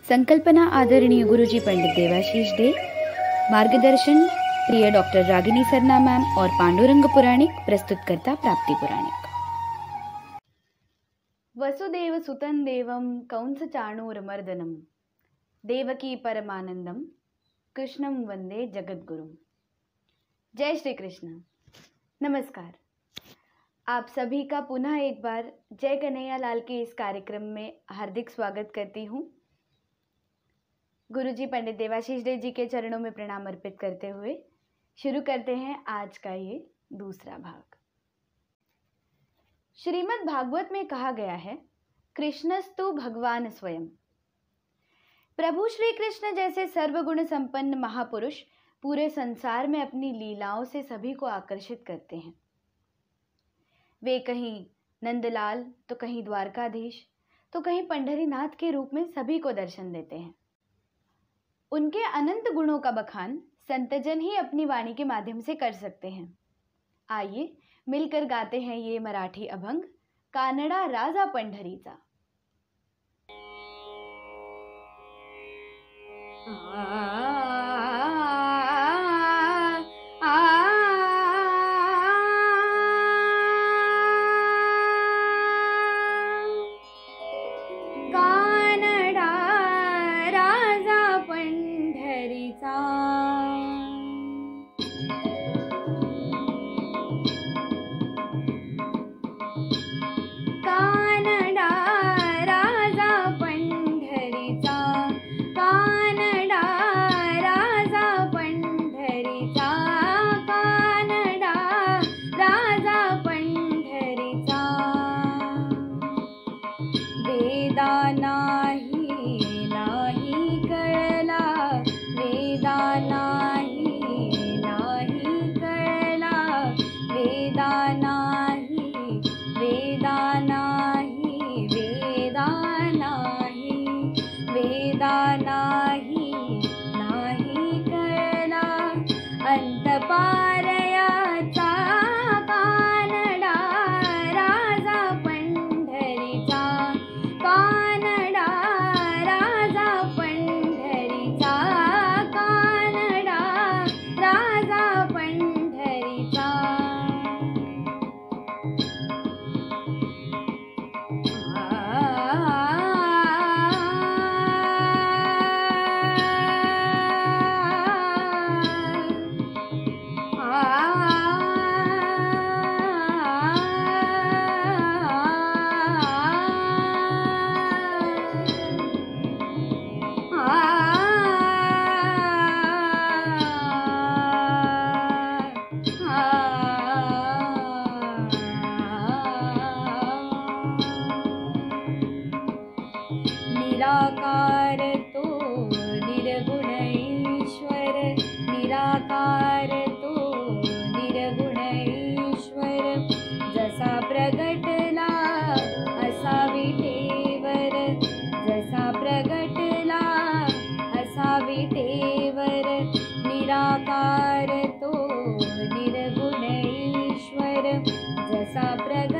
संकल्पना आदरणीय गुरुजी पंडित देवाशीष डे, मार्गदर्शन प्रिय डॉक्टर रागिनी सरना मैम और पांडुरंग पुराणिक, प्रस्तुतकर्ता प्राप्ति पुराणिक। वसुदेव सुतं देवं कंस चाणूरमर्दनम देवकी परमानंदम कृष्णम वंदे जगद्गुरुम। जय श्री कृष्ण। नमस्कार। आप सभी का पुनः एक बार जय कन्हैया लाल के इस कार्यक्रम में हार्दिक स्वागत करती हूँ। गुरुजी पंडित देवाशीष डे जी के चरणों में प्रणाम अर्पित करते हुए शुरू करते हैं आज का ये दूसरा भाग। श्रीमद् भागवत में कहा गया है, कृष्णस्तु भगवान स्वयं। प्रभु श्री कृष्ण जैसे सर्वगुण संपन्न महापुरुष पूरे संसार में अपनी लीलाओं से सभी को आकर्षित करते हैं। वे कहीं नंदलाल तो कहीं द्वारकाधीश तो कहीं पंढरीनाथ के रूप में सभी को दर्शन देते हैं। उनके अनंत गुणों का बखान संतजन ही अपनी वाणी के माध्यम से कर सकते हैं। आइए मिलकर गाते हैं ये मराठी अभंग, कानडा राजा पंढरीचा।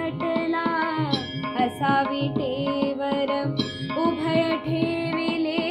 उभय ठेविले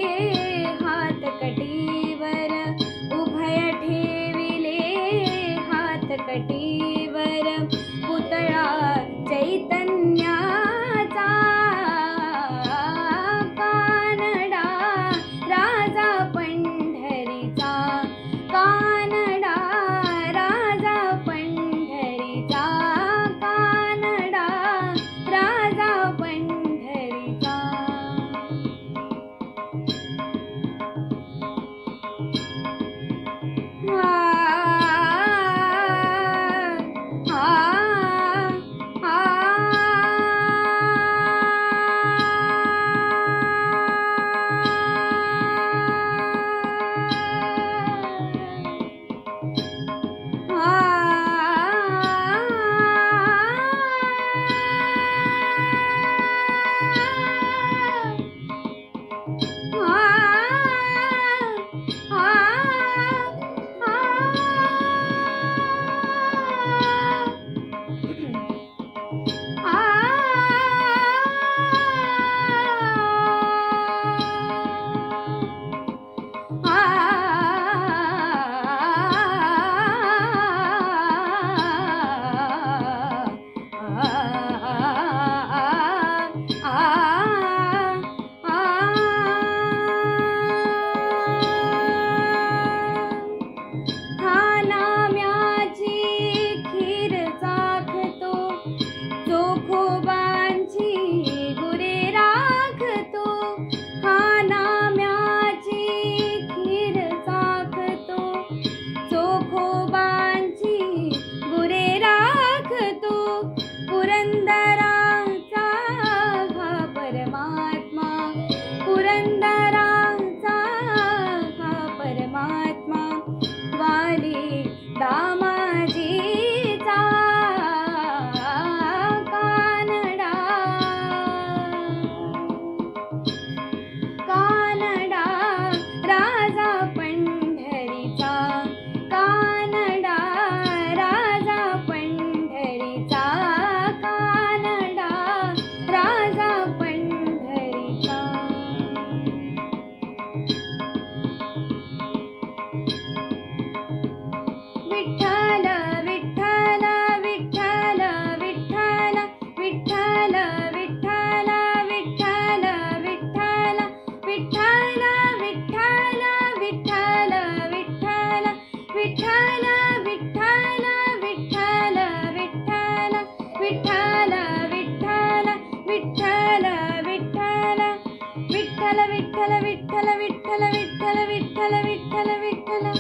विठ्ठल विठ्ठल विठ्ठल विठ्ठल विठ्ठल विठ्ठल विठ्ठल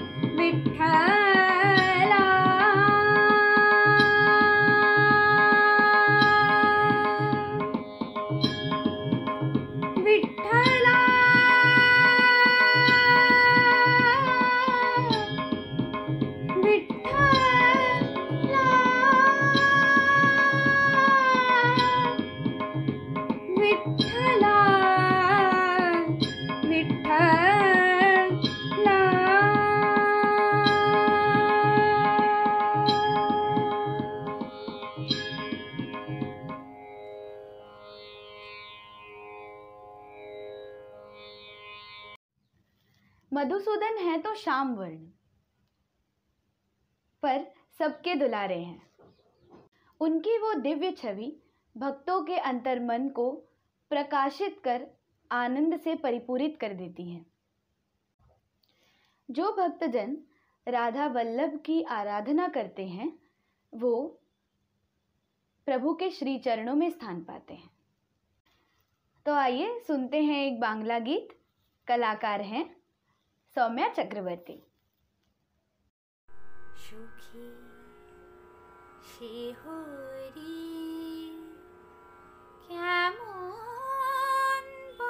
विठ्ठला विठ्ठला विठ्ठला विठ्ठला विठ्ठला मधुसूदन है तो श्याम वर्ण, पर सबके दुलारे हैं। उनकी वो दिव्य छवि भक्तों के अंतर्मन को प्रकाशित कर आनंद से परिपूरित कर देती है। जो भक्तजन राधा वल्लभ की आराधना करते हैं वो प्रभु के श्री चरणों में स्थान पाते हैं। तो आइए सुनते हैं एक बांग्ला गीत। कलाकार हैं सौम्या चक्रवर्ती। সুখী সে হরি কেমন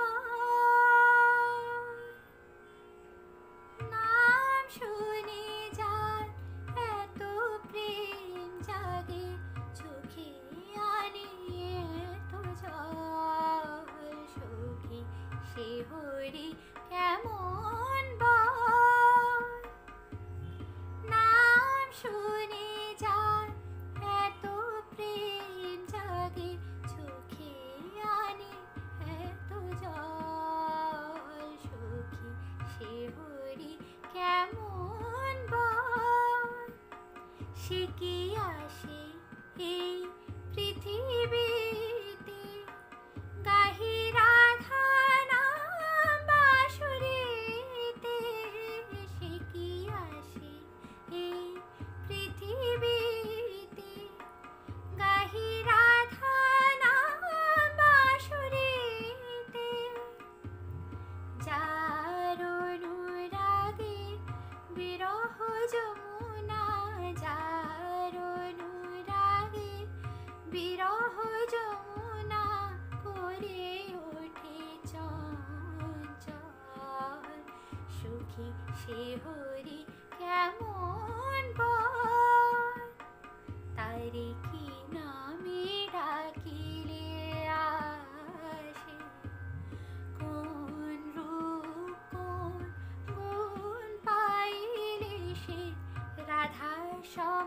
নাম শুনে যার এত প্রেম জাগে চোখে আনে এত জল সুখী সে হরি কেমন নাম শুনে যার এত প্রেম জাগে চোখে আনে এত জল সখী সে হরি কেমন সে কি আসে এই পৃথিবীতে গাহি রাধা নাম বাঁশুরিতে সে কি আসে এই পৃথিবীতে গাহি রাধা নাম বাঁশুরিতে যার অনুরাগে বিরহ যমুনা যার অনুরাগে বিরহ যমুনা করে ওঠে চঞ্চল সুখী সে হরি কেমন তারে কি নামে ডাকিলে আসে কোন রূপ কোন গুণ পাইলে সে রাধা সম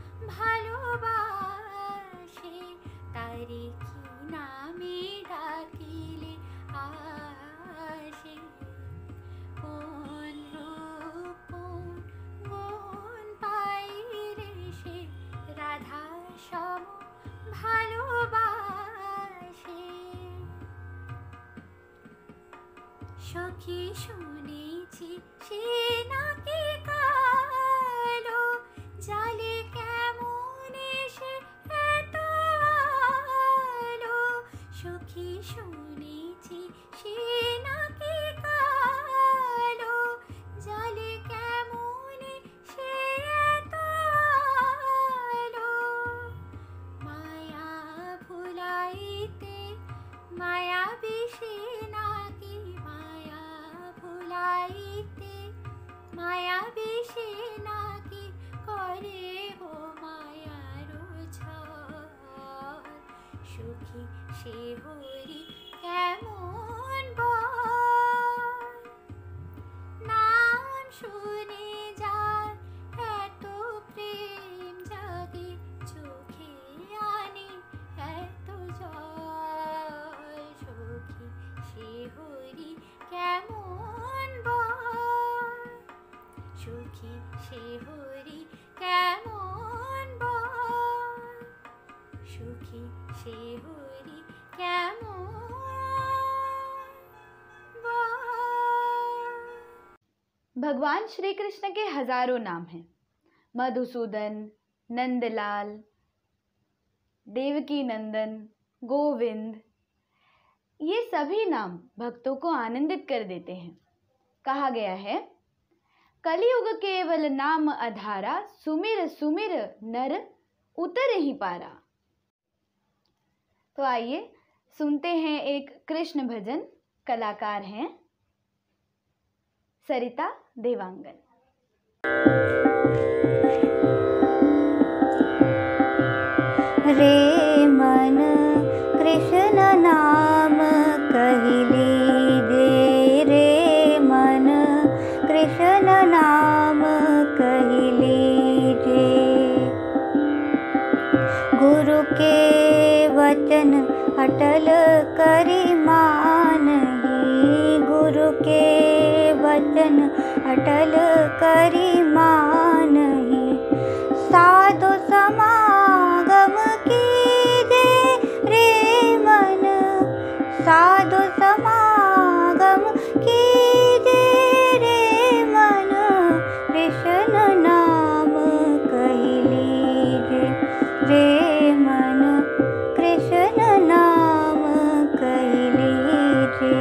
ভালোবাসে তারে কি নামে ডাকিলে আসে কোন রূপ কোন গুণ পাইলে সে রাধা সম ভালোবাসে সখী শুনেছি সে নাকি কালো জালে কেমন এসে এত আলো সখী শুনেছি সে নাকি কালো জালে কেমন সে এত আলো মায়া ভুলাইতে মায়া বিষে নাকি মায়া ভুলাইতে মায়া বিষে নাকি করে গো মায়ার ঝড় সুখী সে হরি কেমন নাম শুনে যার এত প্রেম জাগে চোখে আনে এত জল সখী সে হরি কেমন সুখী সে হরি কেমন সুখী সে হরি কেমন भगवान श्री कृष्ण के हजारों नाम हैं। मधुसूदन, नंदलाल, देवकी नंदन, गोविंद, ये सभी नाम भक्तों को आनंदित कर देते हैं। कहा गया है, कलियुग केवल नाम आधारा, सुमिर सुमिर नर उतर ही पारा। तो आइए सुनते हैं एक कृष्ण भजन। कलाकार हैं सरिता देवांगन। रे मन कृष्ण नाम कहि लीजे, रे मन कृष्ण नाम कहि लीजे। गुरु के वचन अटल करि मानहि, गुरु के वचन अटल करि मानहि। साधु समागम कीजे रे मन, साधु समागम कीजे रे मन। कृष्ण नाम कहि लीजे, रे मन कृष्ण नाम कहि लीजे।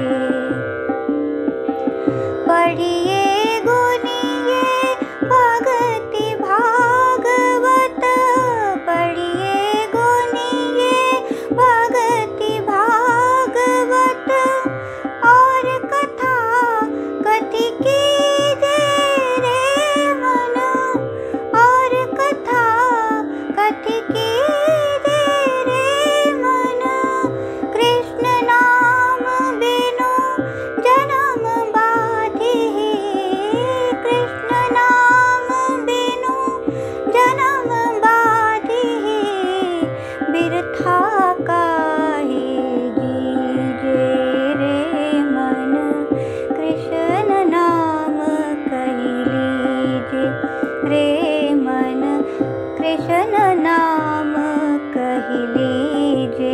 पढ़िए गुनिए भगति भागवत, पढ़िए गुनिए भगति भागवत। और कथा कथि कीजे रे मन, और कथा कथि कीजे रे मन। कृष्ण नाम बिनु जन्म बाधिहि, कृष्ण नाम बिनु जन्म बाधिहि। बिरथा काहे जीजे रे मन, कृष्ण नाम कहि लीजे, रे मन कृष्ण नाम कहि लीजे।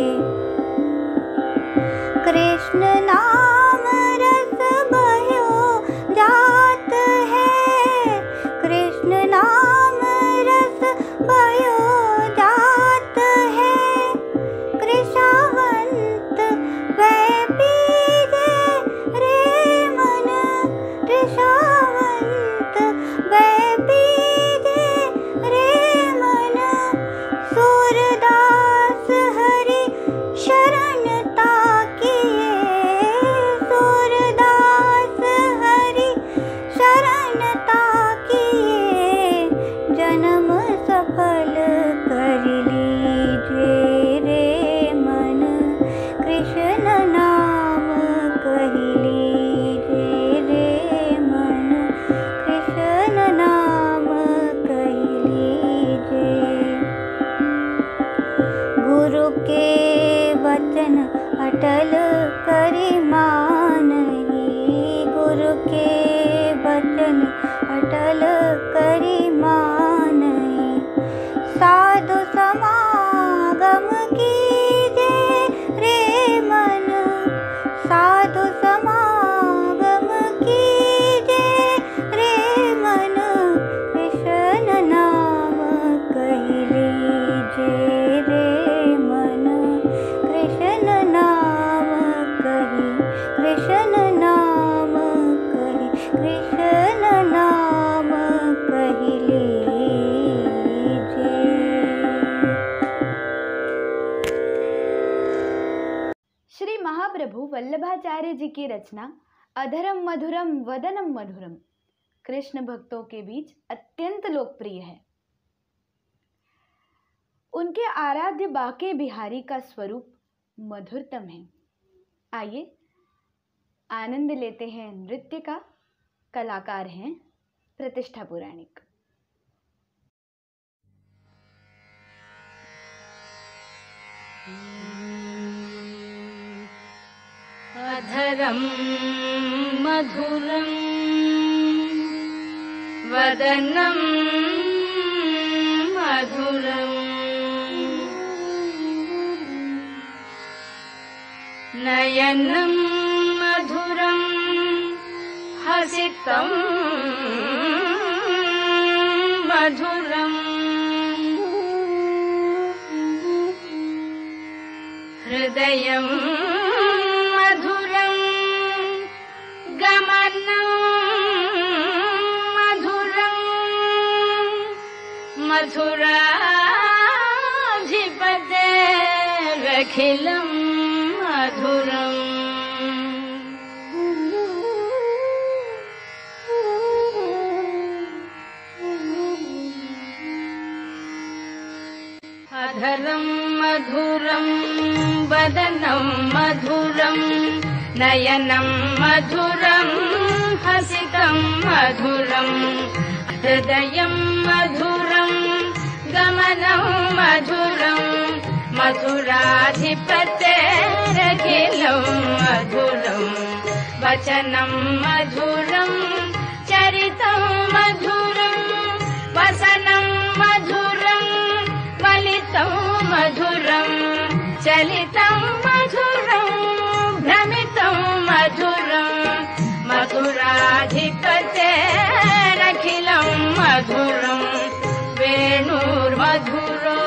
कृष्ण नाम रस भयो जात है, कृष्ण नाम रस भयो जात है। कृशावंत वै पीजे रे मन, कृशावंत वै पीजे रे मन। सूरदास हरि शरण ताकिए, सूरदास हरि शरण ताकिए। जन्म सफल कर लीजे रे मन, कृष्ण नाम कहि लीजे रे मन, कृष्ण नाम कहि लीजे। गुरु के वचन अटल करि मानहि, गुरु के वचन अटल करि मानहि। साधु समागम कीजे रे मन, साधु समागम कीजे रे मन। कृष्ण नाम कहि लीजे रे मन, कृष्ण नाम कहि, कृष्ण नाम कहि, कृष्ण नाम कहि लीजे। श्री महाप्रभु वल्लभाचार्य जी की रचना अधरम मधुरम वदनम मधुरम कृष्ण भक्तों के बीच अत्यंत लोकप्रिय है। उनके आराध्य बाके बिहारी का स्वरूप मधुरतम है। आइए आनंद लेते हैं नृत्य का। कलाकार हैं प्रतिष्ठा पुराणिक। अधरं मधुरं वदनं मधुरं नयनं मधुरं हसितं मधुरं हृदयं मधुराधिपतेरखिलं मधुरम् अधरं मधुरं वदनं मधुरं नयनं मधुरं हसितं मधुरं हृदयं मधुरं गमनं मधुरं मधुराधिपतेरखिलं मधुरं वचनं मधुरं चरितं मधुरं वसनं मधुरं वलितं मधुरं चलितं मधुरं भ्रमितं मधुरं मधुराधिपतेरखिलं मधुरं वेणुर्मधुरो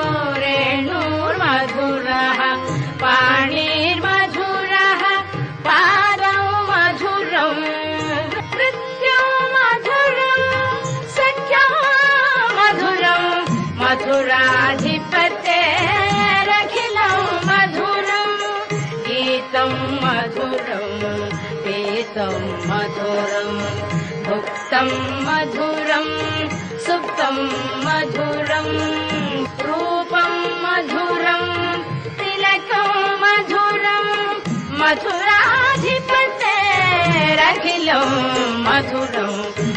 रेणुर्मधुरः पाणिर्मधुरः पादौ मधुरं नृत्यं मधुरं सख्यं मधुरं मधुराधिपतेरखिलं मधुरं गीतं मधुरं पीतं मधुरं भुक्तं मधुरं सुप्तं मधुरं रूपं मधुरं तिलकं मधुरं मधुराधिपतेरखिलं मधुरं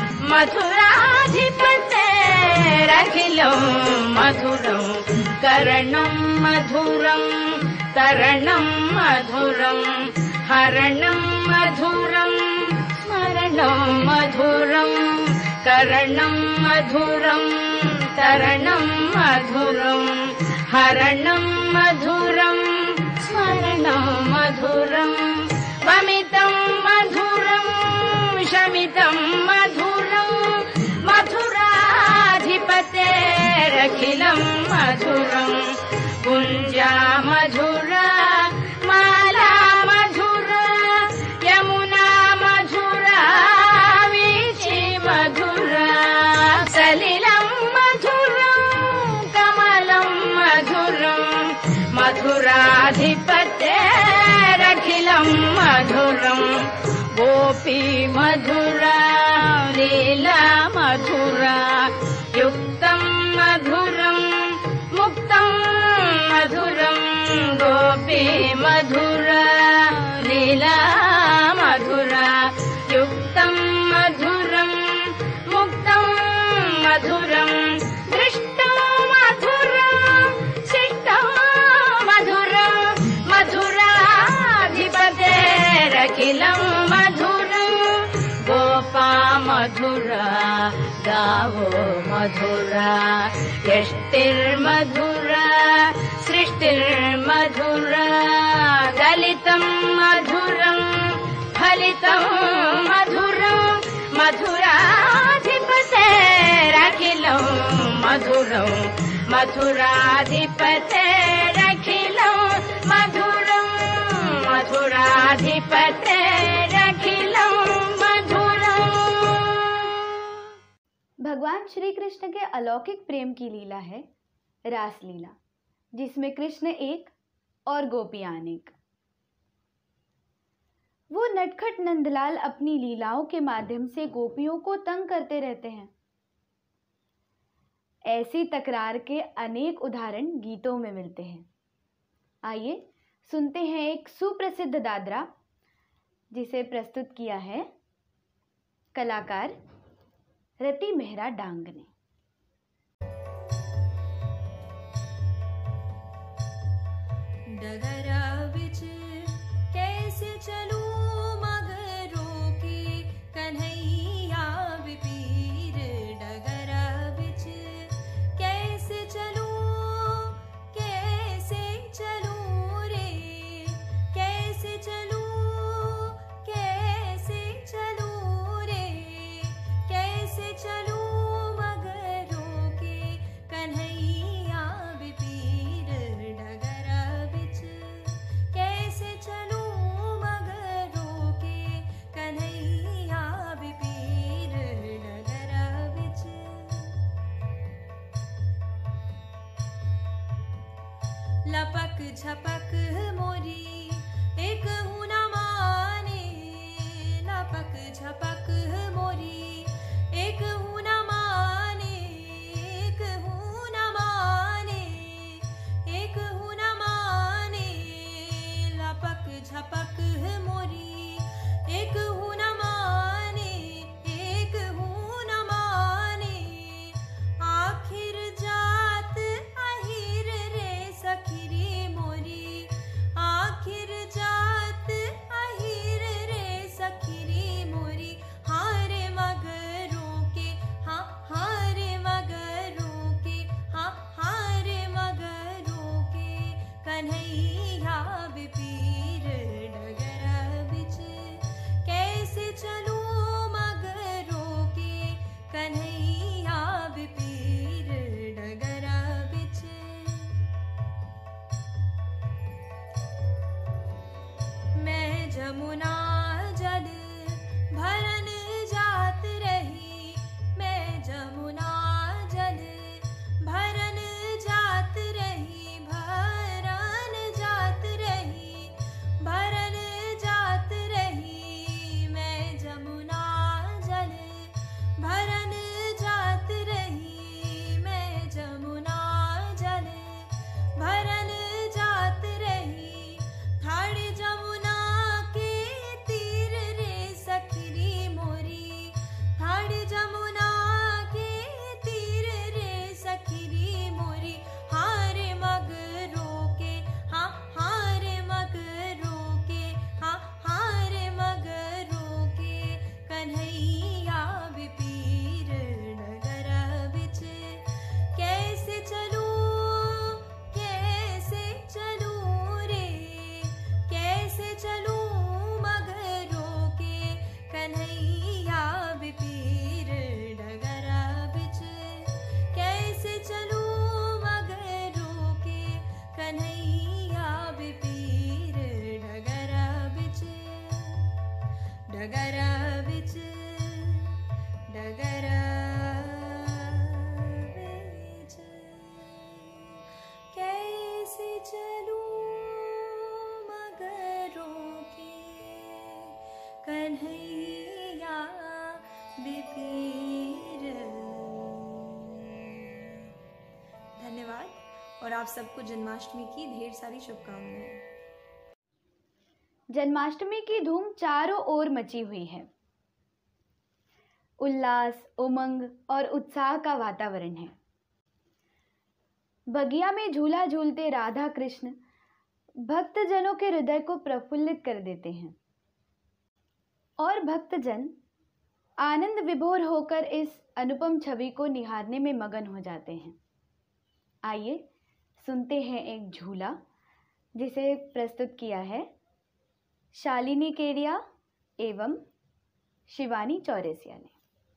मधुराधिपतेरखिलं मधुरं करणं मधुरं तरणं मधुरं हरणं मधुरं स्मरणं मधुरं करणं मधुरं तरणं मधुरं हरणं मधुरं स्मरणं मधुरं वमितं मधुरं शमितं मधुरं मधुराधिपतेरखिलं मधुरं कुञ्जा मधुरा माला मधुरा यमुना मधुरा वीची मधुरा सलिलं मधुरं कमलं मधुरं मधुराधिपतेरखिलं मधुरं गोपी मधुरा लीला मधुरा युक्तं मधुरं मुक्तं मधुरं गोपी मधुरा लीला मधुरा युक्तं मधुरं मुक्तं मधुरं दृष्टं मधुरं शिष्टं मधुरं मधुराधिपतेरखिलं मधुरं गोपा मधुरा गावो मधुरा यष्टिर्मधुरा सृष्टिर्मधुरा दलितं मधुरं फलितं मधुरं मधुराधिपतेरखिलं मधुरं मधुराधिपतेरखिलं मधुरं मधुराधिपतेरखिलं मधुरं। भगवान श्री कृष्ण के अलौकिक प्रेम की लीला है रास लीला, जिसमें कृष्ण एक और गोपियां अनेक। वो नटखट नंदलाल अपनी लीलाओं के माध्यम से गोपियों को तंग करते रहते हैं। ऐसी तकरार के अनेक उदाहरण गीतों में मिलते हैं। आइए सुनते हैं एक सुप्रसिद्ध दादरा, जिसे प्रस्तुत किया है कलाकार रति मेहरा डांग ने। डगरा बिच कैसे चलूं मगरों की कन्हैया विपीर, डगरा बिच कैसे चलूं रे, कैसे चलूं रे, कैसे चलूं मगरों की कन्हैया विपीर, डगरा बिच कैसे चलूं मगरों झपक मोरी एक हूँ न माने, लपक झपक मोरी एक हूँ न माने, एक हूँ न माने, एक हूँ न माने, लपक झपक मोरी एक हूँ न माने, एक हूँ न माने। आखिर जात अहिर रे सखी रे मोरी, आखिर जात अहिर रे सखी रे मोरी। हारे मगरों के हाँ हारे मगरों के हाँ हारे मगरों के, कन्हैया विपीर डगर बिच कैसे चलूं मगरों के, कन्हैया विपीर डगर बिच। मैं जमुना जल भरन जात रही, मैं जमुना जल भरन जात रही, भरन जात रही, भरन जात रही। मैं जमुना जल भरन जात रही, मैं जमुना जल भरन जात रही। ठाड़ जमुना के तीर रे सखी रे मोरी, ठाड़ जमुना के तीर रे सखी रे मोरी। हारे मगरों के हाँ हारे मगरों के हाँ हारे मगरों के, कन्हैया विपीर डगर बिच कैसे चलूं, कैसे चलूं रे, कैसे चलूं मगरों के, कन्हैया विपीर डगर बिच कैसे चलूं मगरों के, कन्हैया विपीर डगर बिच, डगर बिच, डगर बिच कैसे चलूं मगरों के, कन्हैया विपीर। धन्यवाद और आप सबको जन्माष्टमी की ढेर सारी शुभकामनाएं। जन्माष्टमी की धूम चारों ओर मची हुई है। उल्लास, उमंग और उत्साह का वातावरण है। बगिया में झूला झूलते राधा कृष्ण भक्तजनों के हृदय को प्रफुल्लित कर देते हैं और भक्तजन आनंद विभोर होकर इस अनुपम छवि को निहारने में मगन हो जाते हैं। आइए सुनते हैं एक झूला जिसे प्रस्तुत किया है शालिनी केडिया एवं शिवानी चौरसिया ने।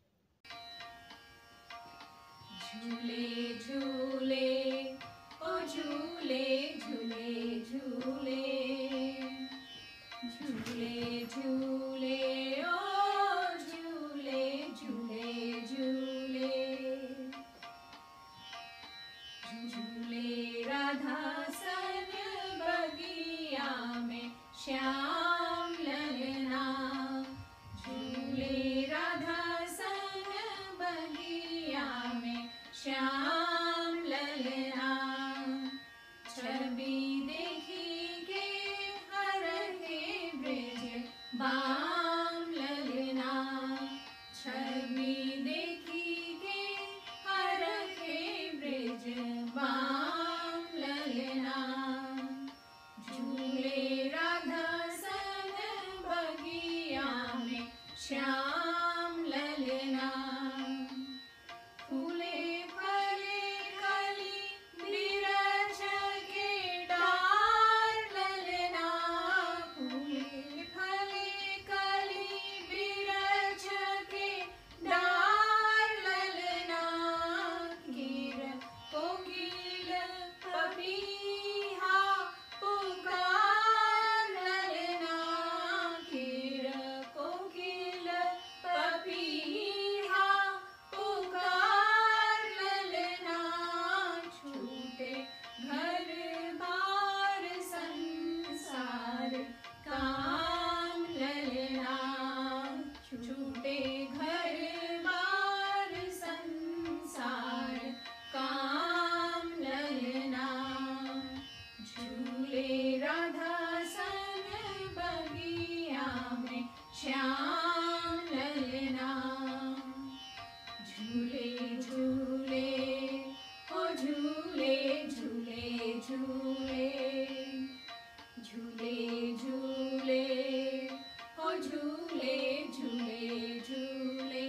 झूले झूले ओ झूले झूले झूले, झूले झूले ओ झूले झूले झूले, झूले राधा सन बगिया में श्याम ललना, झूले राधा सन बगिया में श्याम ललना। छवि देखी के हर के ब्रज बाम ललना, छवि देखी के हर के ब्रज बाम ललना। झूले राधा सन बगिया में श्याम ललना, फूले फले कली बिरछ के डार ललना, फूले फले कली बिरछ के डार ललना। गिर कोकिल पपीहा पुकार ललना, गिर कोकिल श्याम ललना झूले झूले ओ झूले झूले झूले झूले झूले ओ झूले झूले झूले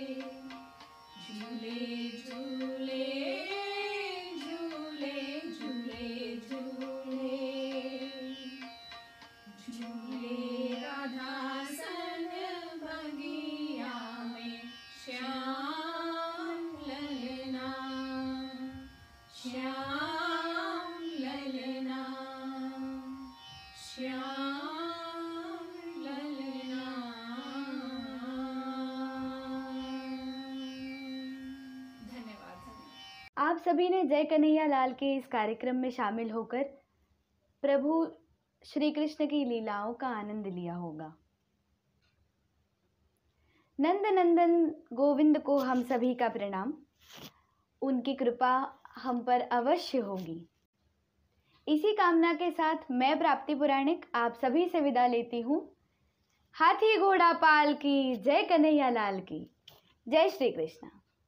झूले झूले झूले झूले झूले झूले राधा सन बगिया में श्याम ललना श्याम ललना श्याम ललना। धन्यवाद। आप सभी ने जय कन्हैया लाल के इस कार्यक्रम में शामिल होकर प्रभु श्री कृष्ण की लीलाओं का आनंद लिया होगा। नंद नंदन गोविंद को हम सभी का प्रणाम। उनकी कृपा हम पर अवश्य होगी। इसी कामना के साथ मैं प्राप्ति पुराणिक आप सभी से विदा लेती हूँ। हाथी घोड़ा पाल की जय कन्हैया लाल की। जय श्री कृष्ण।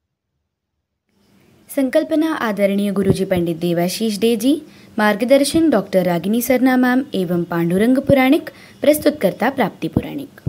संकल्पना आदरणीय गुरुजी पंडित देवाशीष डे जी, मार्गदर्शन डॉक्टर रागिनी सरना मैम एवं पांडुरंग पुराणिक, प्रस्तुतकर्ता प्राप्ति पुराणिक।